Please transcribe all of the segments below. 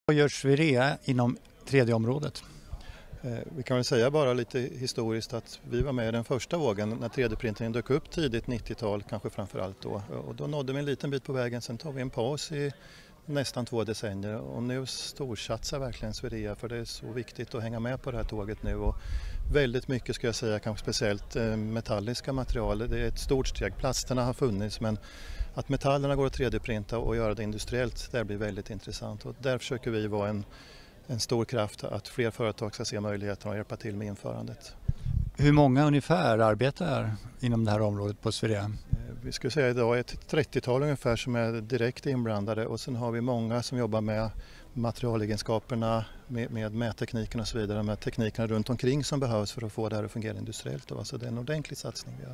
Vad gör Swerea inom 3D-området? Vi kan väl säga bara lite historiskt att vi var med i den första vågen när 3D-printingen dök upp tidigt 90-tal, kanske framförallt då. Och då nådde vi en liten bit på vägen, sen tar vi en paus i nästan 2 decennier och nu storsatsar verkligen Swerea för det är så viktigt att hänga med på det här tåget nu. Och väldigt mycket ska jag säga, kanske speciellt metalliska material. Det är ett stort steg. Plasterna har funnits men att metallerna går att 3D-printa och göra det industriellt, det blir väldigt intressant. Och där försöker vi vara en stor kraft att fler företag ska se möjligheterna och hjälpa till med införandet. Hur många ungefär arbetar inom det här området på Swerea? Vi skulle säga idag ett 30-tal ungefär som är direkt inblandade och sen har vi många som jobbar med materialegenskaperna, med mättekniken och så vidare, med teknikerna runt omkring som behövs för att få det här att fungera industriellt. Så det är en ordentlig satsning vi gör.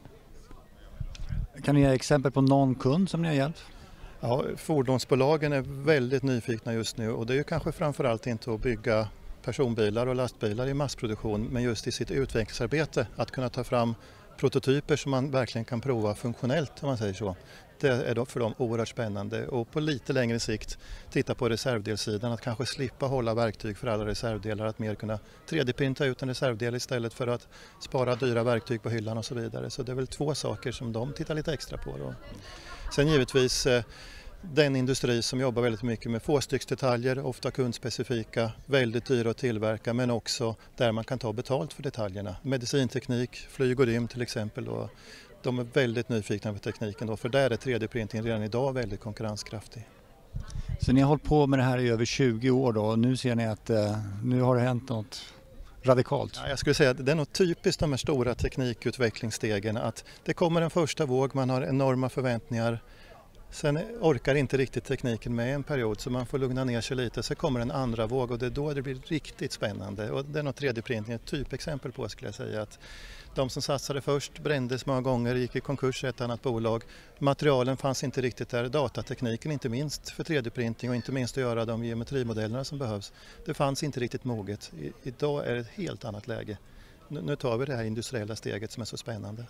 Kan ni ge exempel på någon kund som ni har hjälpt? Ja, fordonsbolagen är väldigt nyfikna just nu och det är ju kanske framförallt inte att bygga personbilar och lastbilar i massproduktion men just i sitt utvecklingsarbete att kunna ta fram prototyper som man verkligen kan prova funktionellt om man säger så. Det är då för dem oerhört spännande och på lite längre sikt titta på reservdelssidan att kanske slippa hålla verktyg för alla reservdelar att mer kunna 3D-printa ut en reservdel istället för att spara dyra verktyg på hyllan och så vidare. Så det är väl 2 saker som de tittar lite extra på då. Sen givetvis den industri som jobbar väldigt mycket med fåstycksdetaljer, ofta kundspecifika, väldigt dyra att tillverka men också där man kan ta betalt för detaljerna. Medicinteknik, flyg och rym till exempel. Och de är väldigt nyfikna på tekniken då, för där är 3D-printing redan idag väldigt konkurrenskraftig. Så ni har hållit på med det här i över 20 år då och nu ser ni att nu har det hänt något radikalt? Ja, jag skulle säga att det är nog typiskt de här stora teknikutvecklingsstegen att det kommer en första våg, man har enorma förväntningar. Sen orkar inte riktigt tekniken med en period så man får lugna ner sig lite. Så kommer en andra våg och det är då det blir riktigt spännande. Och det är nog 3D-printing ett typexempel på skulle jag säga. Att de som satsade först brändes många gånger, gick i konkurs i ett annat bolag. Materialen fanns inte riktigt där, datatekniken inte minst för 3D-printing och inte minst att göra de geometrimodellerna som behövs. Det fanns inte riktigt moget. Idag är det ett helt annat läge. Nu tar vi det här industriella steget som är så spännande.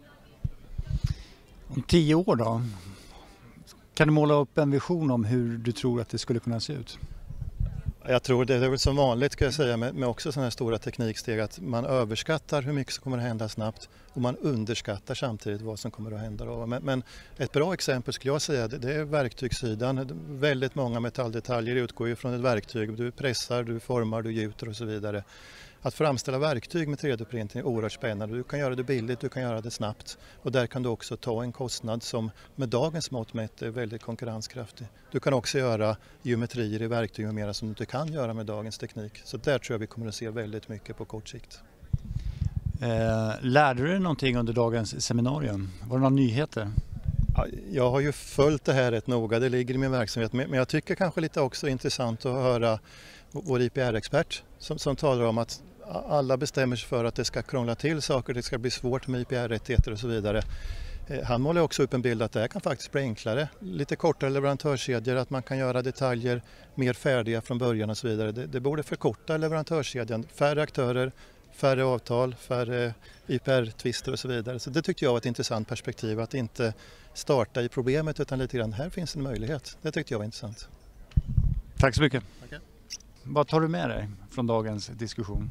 Om 10 år då? Kan du måla upp en vision om hur du tror att det skulle kunna se ut? Jag tror det är väl som vanligt ska jag säga med också sådana här stora tekniksteg att man överskattar hur mycket som kommer att hända snabbt och man underskattar samtidigt vad som kommer att hända då. Men ett bra exempel skulle jag säga det är verktygssidan. Väldigt många metalldetaljer utgår ju från ett verktyg. Du pressar, du formar, du gjuter och så vidare. Att framställa verktyg med 3D-printing är oerhört spännande. Du kan göra det billigt, du kan göra det snabbt och där kan du också ta en kostnad som med dagens mått mätt är väldigt konkurrenskraftig. Du kan också göra geometrier i verktyg och mera som du inte kan göra med dagens teknik. Så där tror jag vi kommer att se väldigt mycket på kort sikt. Lärde du dig någonting under dagens seminarium? Var det några nyheter? Ja, jag har ju följt det här rätt noga, det ligger i min verksamhet. Men jag tycker kanske lite också intressant att höra vår IPR-expert som talar om att alla bestämmer sig för att det ska krångla till saker, det ska bli svårt med IPR-rättigheter och så vidare. Han målar också upp en bild att det här kan faktiskt bli enklare. Lite kortare leverantörskedjor, att man kan göra detaljer mer färdiga från början och så vidare. Det borde förkorta leverantörskedjan, färre aktörer, färre avtal, färre IPR-tvister och så vidare. Så det tyckte jag var ett intressant perspektiv att inte starta i problemet utan lite grann här finns en möjlighet. Det tyckte jag var intressant. Tack så mycket. Okay. Vad tar du med dig från dagens diskussion?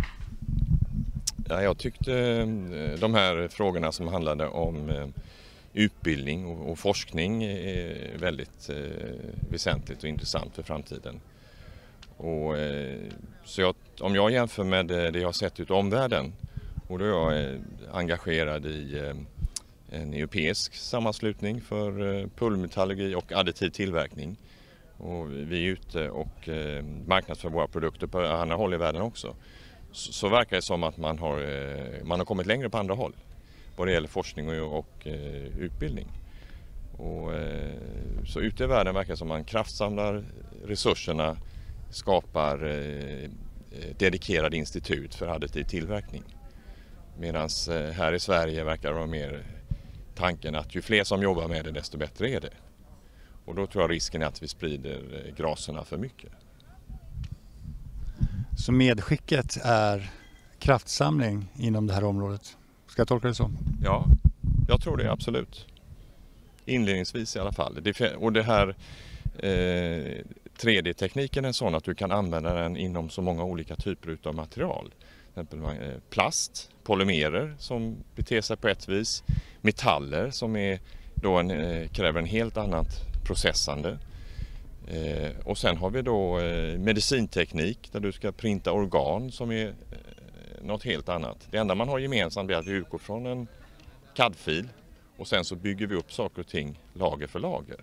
Ja, jag tyckte de här frågorna som handlade om utbildning och forskning är väldigt väsentligt och intressant för framtiden. Så om jag jämför med det jag har sett ut i omvärlden och då är jag engagerad i en europeisk sammanslutning för pulvermetallurgi och additiv tillverkning. Och vi är ute och marknadsför våra produkter på andra håll i världen också. Så verkar det som att man har kommit längre på andra håll vad det gäller forskning och utbildning. Så ute i världen verkar det som att man kraftsamlar resurserna, skapar dedikerade institut för additiv tillverkning. Medan här i Sverige verkar det vara mer tanken att ju fler som jobbar med det desto bättre är det. Och då tror jag risken är att vi sprider graserna för mycket. Så medskicket är kraftsamling inom det här området? Ska jag tolka det så? Ja, jag tror det absolut. Inledningsvis i alla fall. Och det här 3D-tekniken är sån att du kan använda den inom så många olika typer av material. Till exempel plast, polymerer som beter sig på ett vis, metaller som är då kräver en helt annat processande. Och sen har vi då medicinteknik där du ska printa organ som är något helt annat. Det enda man har gemensamt är att vi utgår från en CAD-fil och sen så bygger vi upp saker och ting lager för lager.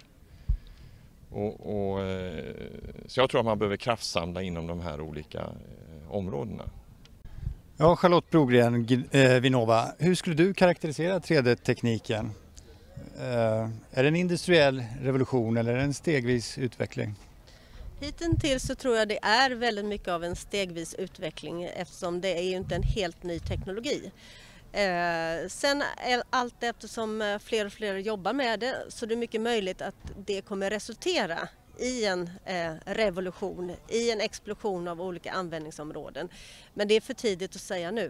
Så jag tror att man behöver kraftsamla inom de här olika områdena. Ja, Charlotte Brogren, Vinnova. Hur skulle du karaktärisera 3D-tekniken? Är det en industriell revolution eller en stegvis utveckling? Hittills så tror jag det är väldigt mycket av en stegvis utveckling eftersom det är ju inte en helt ny teknologi. Sen allt eftersom fler och fler jobbar med det så är det mycket möjligt att det kommer resultera i en revolution, i en explosion av olika användningsområden. Men det är för tidigt att säga nu.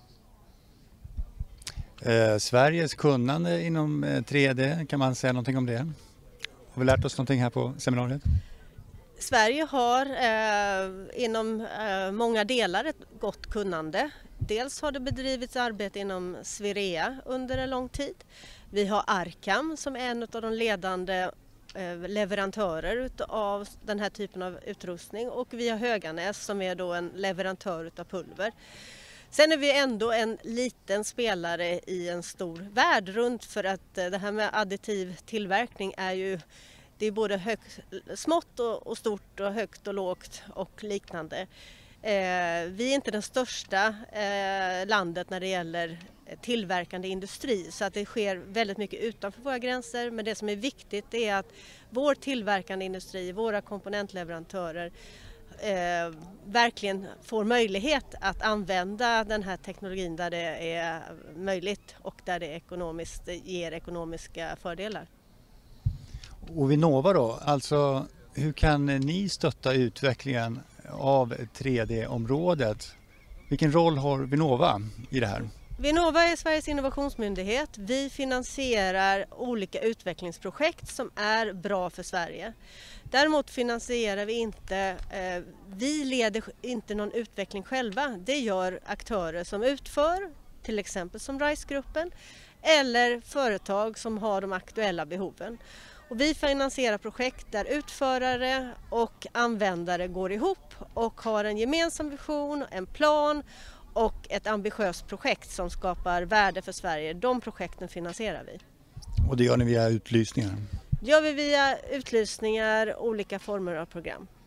Sveriges kunnande inom 3D, kan man säga någonting om det? Har vi lärt oss någonting här på seminariet? Sverige har inom många delar ett gott kunnande. Dels har det bedrivits arbete inom Swerea under en lång tid. Vi har Arcam som är en av de ledande leverantörer av den här typen av utrustning och vi har Höganäs som är då en leverantör av pulver. Sen är vi ändå en liten spelare i en stor värld runt för att det här med additiv tillverkning är ju det är både smått och stort och högt och lågt och liknande. Vi är inte den största landet när det gäller tillverkande industri så att det sker väldigt mycket utanför våra gränser men det som är viktigt är att vår tillverkande industri, våra komponentleverantörer verkligen får möjlighet att använda den här teknologin där det är möjligt och där det ger ekonomiska fördelar. Och Vinnova då, alltså hur kan ni stötta utvecklingen av 3D-området? Vilken roll har Vinnova i det här? Vinnova är Sveriges innovationsmyndighet. Vi finansierar olika utvecklingsprojekt som är bra för Sverige. Däremot finansierar vi leder inte någon utveckling själva. Det gör aktörer som utför, till exempel som RISE-gruppen, eller företag som har de aktuella behoven. Och vi finansierar projekt där utförare och användare går ihop och har en gemensam vision, en plan och ett ambitiöst projekt som skapar värde för Sverige. De projekten finansierar vi. Och det gör ni via utlysningar? Det gör vi via utlysningar, olika former av program.